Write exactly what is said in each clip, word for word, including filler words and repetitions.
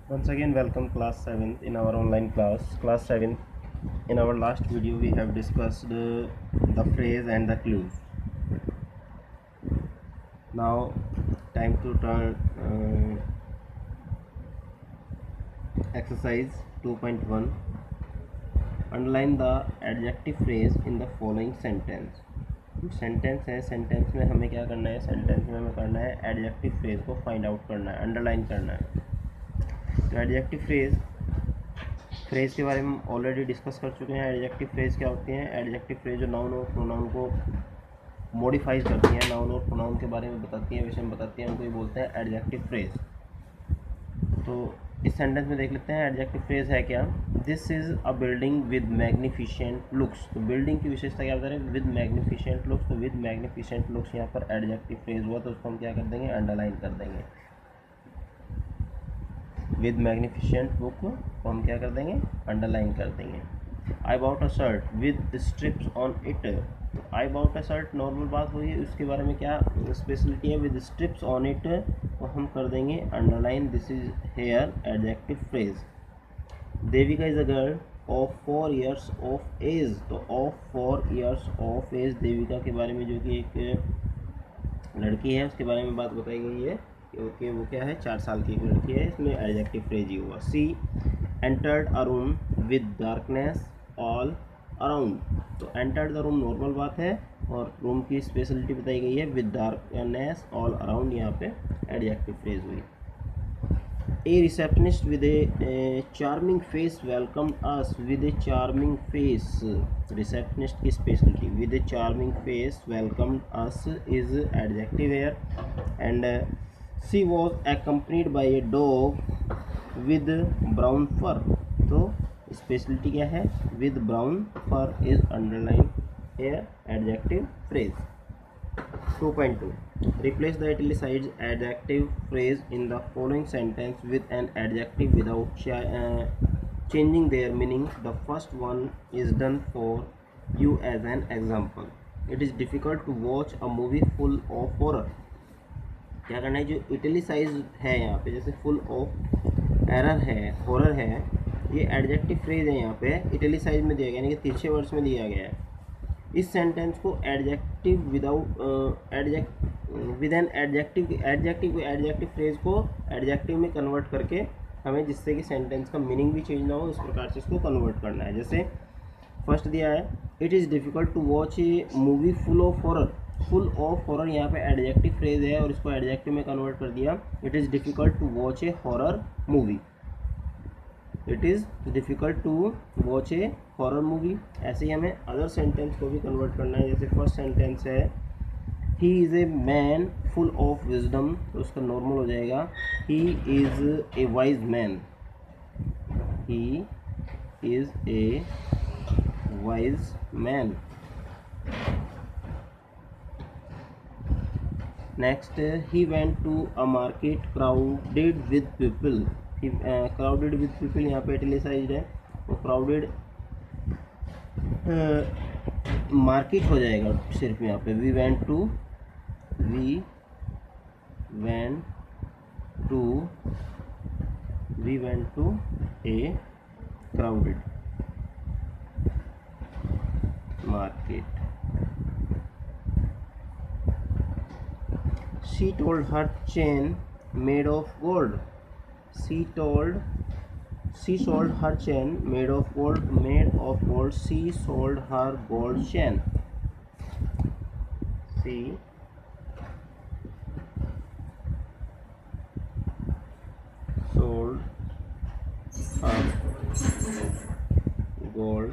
Once again, welcome class seventh in our online class. Class seventh. In our last video, we have discussed uh, the phrase and the clues. Now, time to turn uh, exercise two point one. Underline the adjective phrase in the following sentence. Sentence है, sentence में हमें क्या करना है, sentence में हमें करना है एडजेक्टिव फ्रेज को फाइंड आउट करना है, अंडरलाइन करना है. तो एडजेक्टिव फ्रेज फ्रेज के बारे में ऑलरेडी डिस्कस कर चुके हैं. एडजेक्टिव फ्रेज क्या होती हैं? एडजेक्टिव फ्रेज जो नाउन और प्रोनाउन को मॉडिफाइज करती हैं, नाउन और प्रोनाउन के बारे में बताती हैं, विषय में बताती हैं, उनको ये बोलते हैं एडजेक्टिव फ्रेज. तो इस सेंटेंस में देख लेते हैं एडजेक्टिव फ्रेज है क्या. This is a building with magnificent looks. तो बिल्डिंग की विशेषता क्या बता रहे हैं? With magnificent looks. तो विद मैग्निफिशेंट लुक्स यहाँ पर एडजेक्टिव फ्रेज हुआ, तो उसको हम क्या कर देंगे, अंडरलाइन कर देंगे. विद मैग्निफिशेंट बुक को हम क्या कर देंगे, अंडरलाइन कर देंगे. I bought a shirt with stripes on it. I bought a shirt normal बात हुई, उसके बारे में क्या स्पेशलिटी है, विद स्ट्रिप्स ऑन इट, तो हम कर देंगे underline. This is here adjective phrase. Devika is a girl of four years of age. तो of four years of age, Devika के बारे में जो कि एक लड़की है उसके बारे में बात बताई गई है, क्योंकि वो क्या है, चार साल की एक लड़की है. इसमें एडजेक्टिव फ्रेज ही हुआ. She entered a room with darkness all around. तो एंटर्ड द रूम नॉर्मल बात है, और रूम की स्पेशलिटी बताई गई है विद डार्कनेस ऑल अराउंड, यहाँ पे एडजेक्टिव फ्रेज हुई. A receptionist with a charming face welcome us. With a charming face, receptionist की speciality with a charming face welcome us is adjective here. And she was accompanied by a dog with brown fur. तो speciality क्या है, with brown fur is underlined here adjective phrase. two point two. Replace the italicized adjective phrase in the following sentence with an adjective without ch- uh, changing their meaning. The first one is done for you as an example. It is difficult to watch a movie full of horror. क्या करना है, जो italicise है यहाँ पे, जैसे full of error है, horror है, ये एडजेक्टिव फ्रेज है, यहाँ पे इटैलिसाइज में दिया गया, यानी कि तिरछे वर्ड्स में दिया गया है. इस सेंटेंस को adjective without adject with an adjective adjective adjective phrase को एडजेक्टिव में कन्वर्ट करके हमें, जिससे कि सेंटेंस का मीनिंग भी चेंज ना हो, इस प्रकार से इसको कन्वर्ट करना है. जैसे फर्स्ट दिया है, it is difficult to watch a movie full of horror. Full of horror यहाँ पे एडजेक्टिव फ्रेज है, और इसको एडजेक्टिव में कन्वर्ट कर दिया. It is difficult to watch a horror movie. It is difficult to watch a horror movie. ऐसे ही हमें अदर सेंटेंस को भी कन्वर्ट करना है. जैसे फर्स्ट सेंटेंस है, he is a man full of wisdom. तो उसका नॉर्मल हो जाएगा, he is a wise man. He is a wise man. Next, he went to a market crowded with people. He uh, crowded with people यहाँ पे italicized है, तो crowded market uh, हो जाएगा सिर्फ यहाँ पे. we went to we went to we went to a crowded market. She told her chain made of gold. She told she sold her chain made of gold made of gold. She sold her gold chain. She sold her gold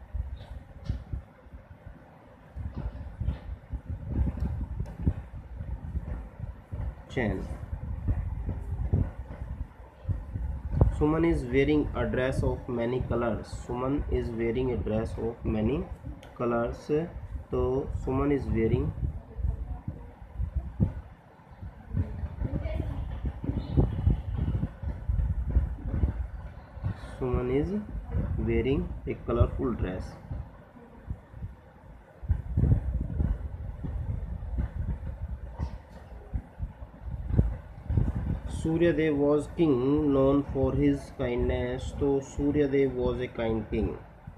chain. Suman is wearing a dress of many colors. Suman is wearing a dress of many colors. तो Suman is wearing Suman is wearing a colorful dress. Suryadev was king known for his kindness, तो Suryadev was a kind king.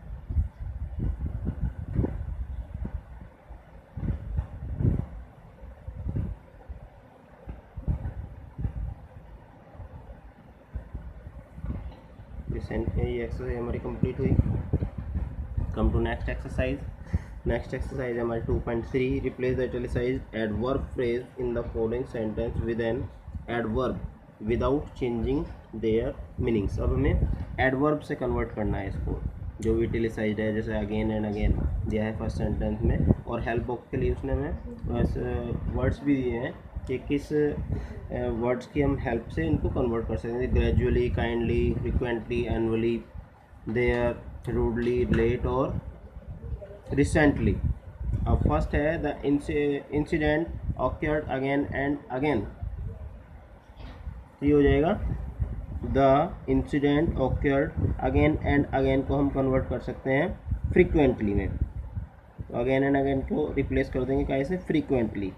ये exercise हमारी complete हुई। Come to next exercise. Next exercise है हमारी two point three. Replace the italicised adverb phrase in the following sentence with an adverb without changing their meanings. अब हमें adverb से convert करना है इसको, जो भी इटैलिसाइज्ड है, जैसे अगेन एंड अगेन दिया है फर्स्ट सेंटेंस में, और हेल्प बॉक्स के लिए उसने हमें वर्ड्स भी दिए हैं कि किस वर्ड्स की हम हेल्प से इनको कन्वर्ट कर सकते हैं। Gradually, kindly, frequently, annually, there, rudely, late और रिसेंटली। अब फर्स्ट है the incident occurred again and again, ये हो जाएगा the incident occurred again and again को हम कन्वर्ट कर सकते हैं फ्रीक्वेंटली में। तो अगेन एंड अगेन को रिप्लेस कर देंगे कैसे, फ्रीक्वेंटली।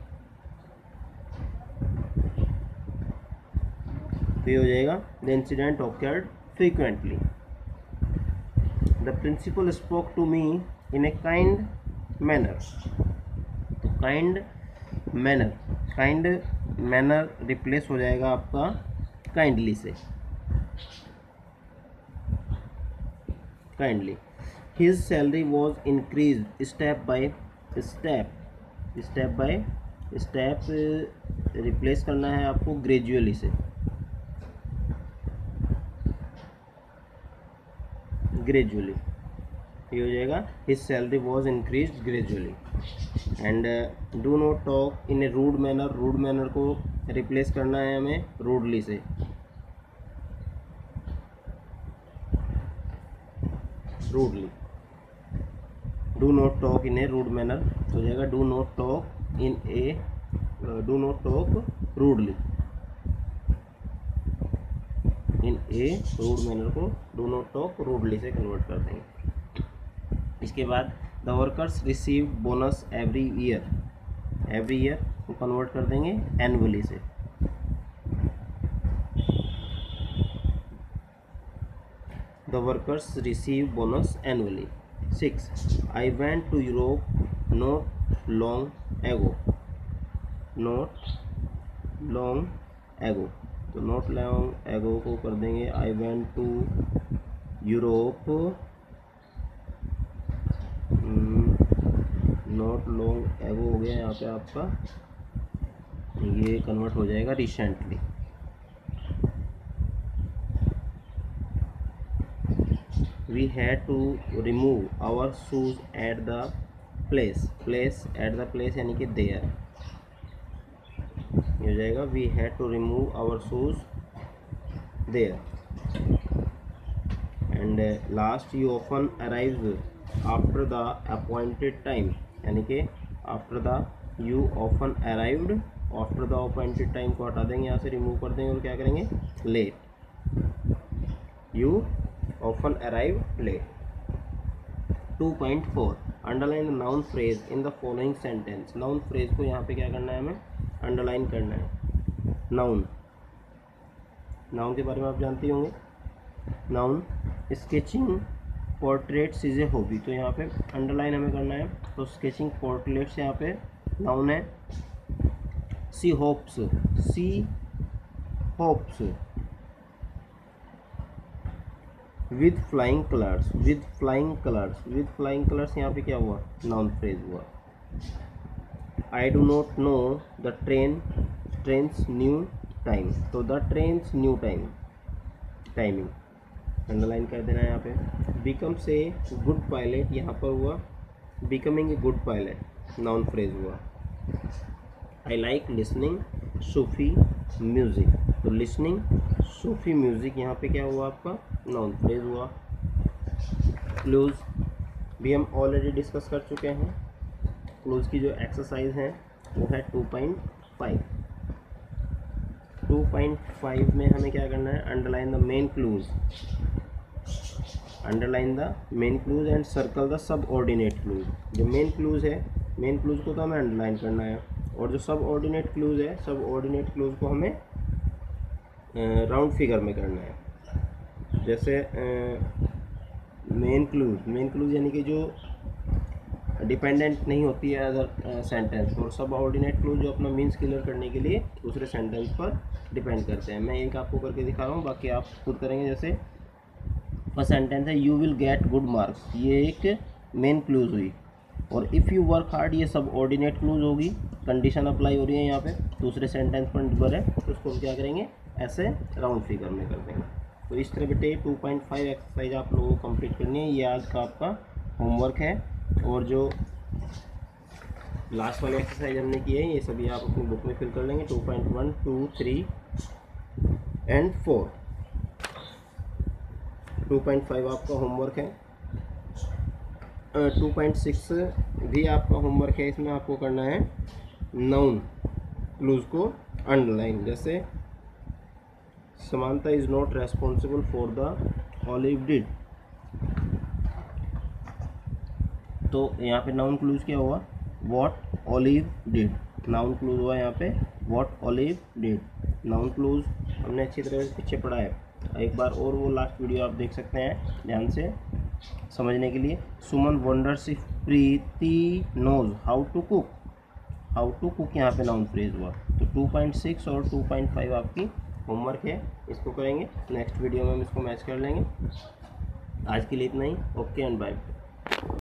तो ये हो जाएगा the incident occurred frequently. The principal spoke to me in a kind manner, तो kind manner, kind manner replace हो जाएगा आपका काइंडली से, kindly. His salary was increase step by step, step by step replace करना है आपको gradually से, gradually. ये हो जाएगा his salary was increase gradually. And do not talk in a rude manner, rude manner को रिप्लेस करना है हमें रूडली से, rudely. Do not talk in a rude manner हो जाएगा do not talk in a, do not talk rudely, in a rude manner को do not talk rudely से कन्वर्ट कर देंगे। इसके बाद the workers receive bonus every year, every year को convert कर देंगे एनुअली से। The workers receive bonus annually. Six, I went to Europe not long ago, not long ago, तो नॉट लॉन्ग एगो को कर देंगे I went to Europe not long ago हो गया यहाँ पे आपका, ये कन्वर्ट हो जाएगा recently. We had to remove our shoes at the place, place at the place यानी कि देयर, ये हो जाएगा we had to remove our shoes there. And last, you often arrive after the appointed time, यानी कि after the you often arrived, after the appointed time को हटा देंगे, यहाँ से रिमूव कर देंगे और क्या करेंगे late, you often arrive late. Two point four, underline the noun phrase in the following sentence. Noun phrase को यहाँ पे क्या करना है हमें अंडरलाइन करना है। नाउन, नाउन के बारे में आप जानते होंगे। Noun sketching portraits is a hobby, तो यहाँ पे अंडरलाइन हमें करना है, तो स्केचिंग पोर्ट्रेट्स यहाँ पे नाउन है। She hopes, she hopes with flying colours, with flying colours, with flying colours यहाँ पे क्या हुआ नाउन फ्रेज हुआ। I do not know the train, train's new time, तो the train's new time, timing underline कर देना है यहाँ पे। बिकम से गुड पायलट यहाँ पर हुआ becoming a good pilot, noun phrase हुआ। I like listening Sufi music, तो लिसनिंग सूफी म्यूज़िक यहाँ पे क्या हुआ आपका नाउन फ्रेज हुआ। क्लूज भी हम ऑलरेडी डिस्कस कर चुके हैं। क्लूज की जो एक्सरसाइज है वो है two point five. Two point five में हमें क्या करना है underline the main clauses, underline the main clauses and circle the subordinate clauses. जो मेन क्लूज है, मेन क्लूज को तो हमें अंडरलाइन करना है, और जो सब ऑर्डिनेट क्लूज है, सब ऑर्डिनेट क्लूज को हमें राउंड फिगर में करना है। जैसे मेन क्लूज, मेन क्लूज यानी कि जो डिपेंडेंट नहीं होती है अदर सेंटेंस, और सब ऑर्डिनेट क्लूज जो अपना मीन्स क्लियर करने के लिए दूसरे सेंटेंस पर डिपेंड करते हैं। मैं एक आपको करके दिखा रहा हूँ, बाकी आप खुद करेंगे। जैसे फर्स्ट सेंटेंस है you will get good marks, ये एक मेन क्लूज हुई, और इफ़ यू वर्क हार्ड ये सब ऑर्डिनेट क्लूज होगी, कंडीशन अप्लाई हो रही है यहाँ पे, दूसरे सेंटेंस पर निर्भर है, तो उसको हम क्या करेंगे, ऐसे राउंड फिगर में कर देंगे। तो इस तरह बेटे टू पॉइंट फाइव एक्सरसाइज आप लोगों को कंप्लीट करनी है, ये आज का आपका होमवर्क है। और जो लास्ट वाली एक्सरसाइज हमने की है ये सभी आप अपनी बुक में फिल कर लेंगे, two point one, two, three and four. Two point five आपका होमवर्क है। टू पॉइंट सिक्स भी आपका होमवर्क है, इसमें आपको करना है नाउन क्लूज को अंडरलाइन। जैसे Samantha is not responsible for the Olive did, तो यहाँ पे नाउन क्लूज क्या हुआ, what Olive did. Noun clause हुआ यहाँ पे what Olive did. Noun clause हमने अच्छी तरह से पीछे पढ़ा है, एक बार और वो लास्ट वीडियो आप देख सकते हैं ध्यान से समझने के लिए। Suman wonders if Preeti knows how to cook, how to cook यहाँ पे नाउन फ्रेज हुआ। तो टू पॉइंट सिक्स और टू पॉइंट फाइव आपकी होमवर्क है, इसको करेंगे, नेक्स्ट वीडियो में हम इसको मैच कर लेंगे। आज के लिए इतना ही, ओके एंड बाय।